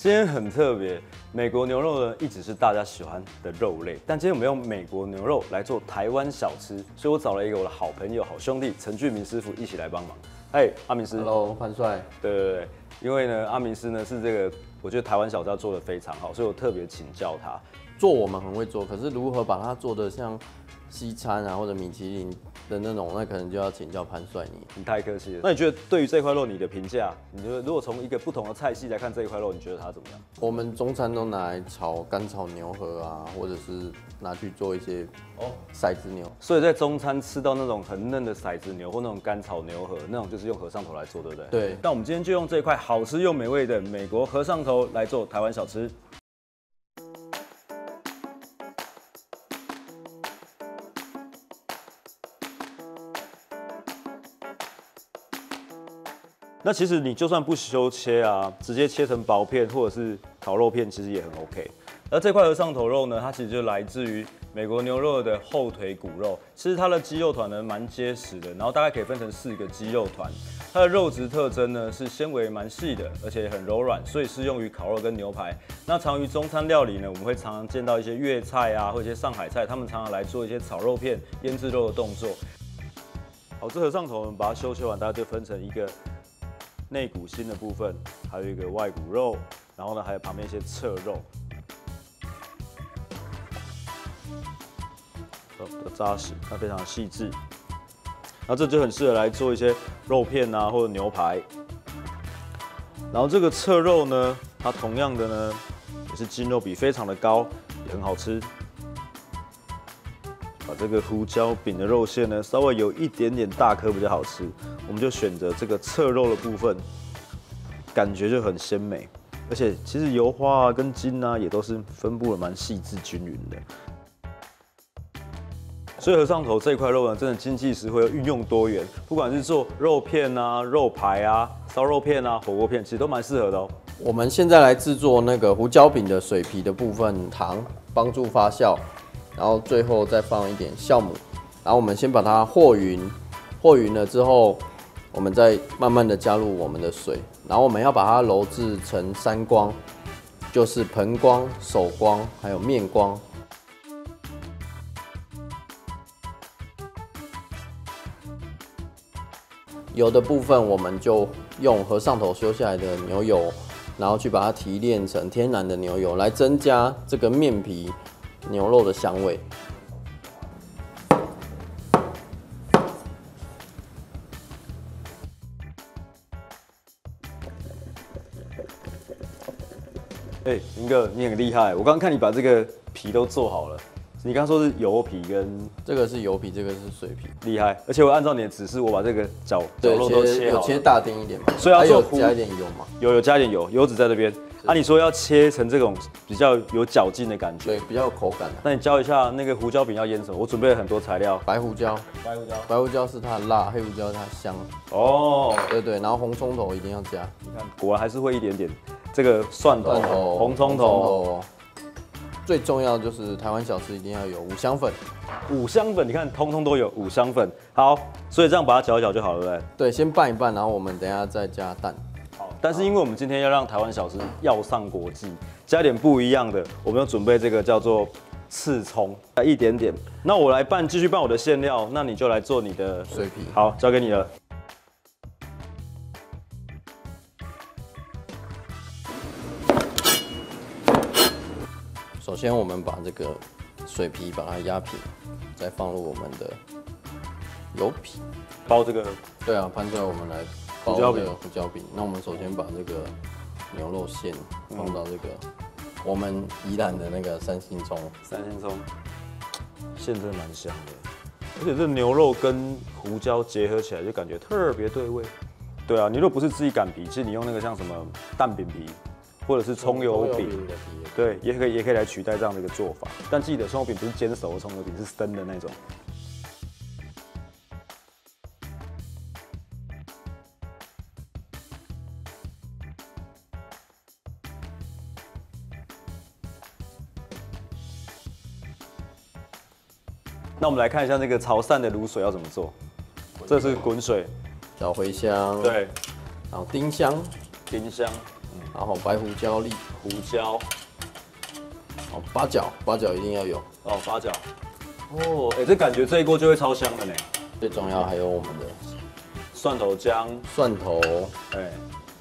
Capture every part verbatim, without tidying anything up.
今天很特别，美国牛肉呢一直是大家喜欢的肉类，但今天我们用美国牛肉来做台湾小吃，所以我找了一个我的好朋友、好兄弟陈俊明师傅一起来帮忙。哎，阿明师 ，Hello， 潘帅。 对对对，因为呢，阿明师呢是这个，我觉得台湾小吃做的非常好，所以我特别请教他。 做我们很会做，可是如何把它做的像西餐啊或者米其林的那种，那可能就要请教潘帅你。 你太客气了。那你觉得对于这块肉你的评价？你觉得如果从一个不同的菜系来看这一块肉，你觉得它怎么样？ 我们中餐都拿来炒干炒牛河啊，或者是拿去做一些哦骰子牛。 所以在中餐吃到那种很嫩的骰子牛或那种干炒牛河，那种就是用和尚头来做，对不对？ 对。 那我们今天就用这一块好吃又美味的美国和尚头来做台湾小吃。那其实你就算不修切啊，直接切成薄片或者是烤肉片，其实也很 OK。而这块和尚头肉呢，它其实就来自于美国牛肉的后腿骨肉。其实它的肌肉团呢蛮结实的，然后大概可以分成四个肌肉团。它的肉质特征呢是纤维蛮细的，而且很柔软，所以适用于烤肉跟牛排。那常于中餐料理呢，我们会常常见到一些粤菜啊，或一些上海菜，他们常常来做一些炒肉片、腌制肉的动作。好，这和尚头我们把它修切完，大家就分成一个内骨心的部分，还有一个外骨肉，然后呢，还有旁边一些侧肉，比较扎实，它非常细致。然后这就很适合来做一些肉片啊，或者牛排。然后这个侧肉呢，它同样的呢，也是筋肉比非常的高，也很好吃。把这个胡椒饼的肉馅呢，稍微有一点点大颗比较好吃，我们就选择这个侧肉的部分，感觉就很鲜美，而且其实油花啊跟筋啊也都是分布的蛮细致均匀的。所以和尚头这块肉呢，真的经济实惠，运用多元，不管是做肉片啊、肉排啊、烧肉片啊、火锅片，其实都蛮适合的哦。 我们现在来制作那个胡椒饼的水皮的部分，糖帮助发酵。然后最后再放一点酵母，然后我们先把它和匀，和匀了之后，我们再慢慢的加入我们的水，然后我们要把它揉制成三光，就是盆光、手光还有面光。油的部分我们就用和尚头修下来的牛油，然后去把它提炼成天然的牛油，来增加这个面皮牛肉的香味。 哎，林哥，你很厉害！我刚刚看你把这个皮都做好了。你刚刚说是油皮跟这个是油皮，这个是水皮， 厉害！而且我按照你的指示，我把这个绞绞肉都切好了， 有切大丁一点嘛， 所以要做有加一点油嘛， 有有加一点油，油脂在这边。啊，你说要切成这种比较有嚼劲的感觉， 对，比较有口感的。 那你教一下那个胡椒饼要腌什么？我准备了很多材料， 白胡椒， 白胡椒， 白胡椒是它的辣，黑胡椒是它的香。 哦， 对对，然后红葱头一定要加。 你看，果然还是会一点点这个蒜头、红葱头。 最重要的就是台湾小吃一定要有五香粉， 五香粉你看通通都有五香粉。好，所以这样把它搅一搅就好了，对不对？ 对，先拌一拌，然后我们等一下再加蛋。 好，但是因为我们今天要让台湾小吃要上国际，加点不一样的，我们要准备这个叫做刺葱，一点点。那我来拌，继续拌我的馅料，那你就来做你的水皮。 好，交给你了。 首先，我们把这个水皮把它压平，再放入我们的油皮， 包这个。对啊，pan出来我们来包这个胡椒饼。那我们首先把这个牛肉馅放到这个、嗯、我们宜兰的那个三星葱。 三星葱馅真的蛮香的，而且这牛肉跟胡椒结合起来，就感觉特别对味。对啊，你如果不是自己擀皮，其实你用那个像什么蛋饼皮。或者是葱油饼，对，也可以也可以来取代这样的一个做法。但记得葱油饼不是煎熟的葱油饼，是生的那种。那我们来看一下那个潮汕的卤水要怎么做。这是滚水， 找茴香， 对， 然后丁香， 丁香。 然然后白胡椒粒， 胡椒， 哦，八角，八角一定要有。 哦，八角。哦，哎、欸，这感觉这一锅就会超香的呢。 最重要还有我们的蒜头姜， 蒜头， 哎、欸，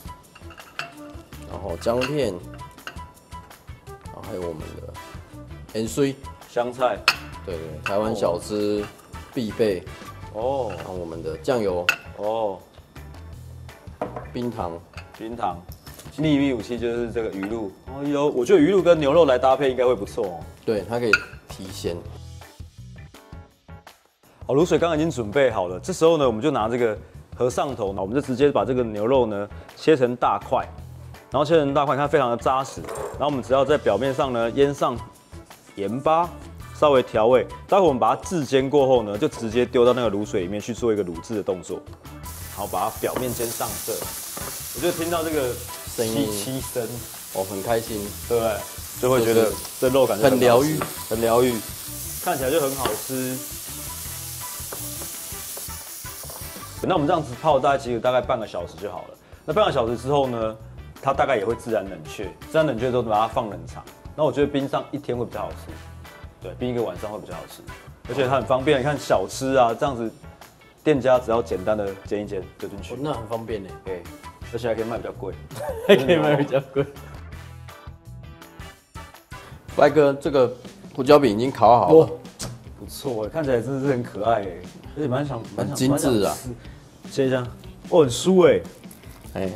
然后姜片，然后还有我们的盐水， 香菜， 对对，台湾小吃必备。 哦， 然后我们的酱油， 哦， 冰糖， 冰糖，秘密武器就是这个鱼露。哦有，我觉得鱼露跟牛肉来搭配应该会不错哦。 对，它可以提鲜。 好，卤水刚刚已经准备好了，这时候呢，我们就拿这个和上头，我们就直接把这个牛肉呢切成大块，然后切成大块，看非常的扎实。然后我们只要在表面上呢腌上盐巴，稍微调味。待会我们把它炙煎过后呢，就直接丢到那个卤水里面去做一个卤制的动作。好，把它表面先上色。我就听到这个声音七声， 哦，很开心， 对不对？就会觉得这肉感觉很疗愈， 很疗愈，看起来就很好吃。那我们这样子泡大概其实大概半个小时就好了。那半个小时之后呢，它大概也会自然冷却，自然冷却之后把它放冷藏。那我觉得冰上一天会比较好吃，对，冰一个晚上会比较好吃，而且它很方便。你看小吃啊，这样子店家只要简单的煎一煎丢进去， 哦，那很方便呢。 对，而且还可以卖比较贵， 还可以卖比较贵。白哥，这个胡椒饼已经烤好了， 不错哎，看起来真的是很可爱哎，而且蛮想蛮很精致啊。 切一下，哦，很酥哎， 哎，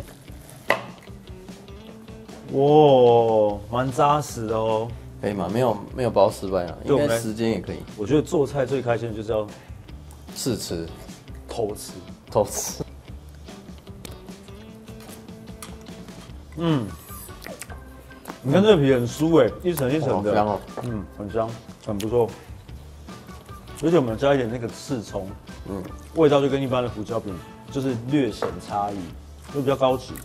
哇，蛮扎实的哦。 可以吗？没有没有包失败啊，应该时间也可以。 我觉得做菜最开心的就是要试吃、 偷吃、 偷吃。 嗯，你看这个皮很酥哎，一层一层的， 香哦， 嗯，很香，很不错。而且我们加一点那个刺葱，嗯，味道就跟一般的胡椒饼就是略显差异，就比较高级。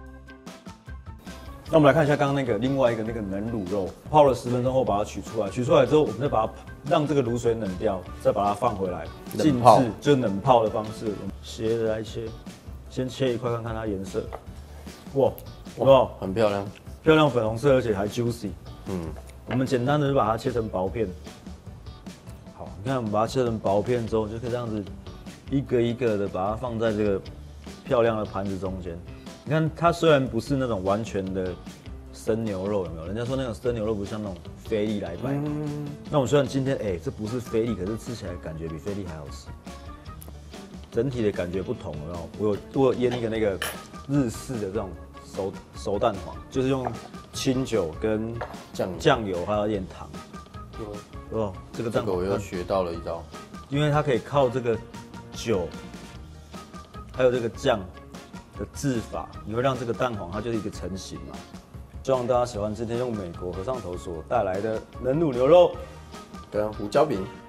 那我们来看一下刚刚那个另外一个那个冷卤肉，泡了十分钟后把它取出来，取出来之后我们再把它让这个卤水冷掉，再把它放回来， 冷泡静置就冷泡的方式，斜着来切，先切一块看看它颜色，哇，哇， 很漂亮， 漂亮粉红色，而且还 juicy。 嗯， 我们简单的就把它切成薄片。好，你看我们把它切成薄片之后，就可以这样子一个一个的把它放在这个漂亮的盘子中间。你看它虽然不是那种完全的生牛肉，有没有？人家说那种生牛肉不像那种菲力来摆。嗯、那我们虽然今天哎、欸，这不是菲力，可是吃起来感觉比菲力还好吃。整体的感觉不同，然后我有我有腌一个那个日式的这种熟熟蛋黄，就是用清酒跟酱酱油还有一点糖。哦，这个蛋黄这个我又学到了一招， 因为它可以靠这个酒，还有这个酱的制法，你会让这个蛋黄它就是一个成型嘛。希望大家喜欢今天用美国和尚头所带来的冷卤牛肉跟胡椒饼。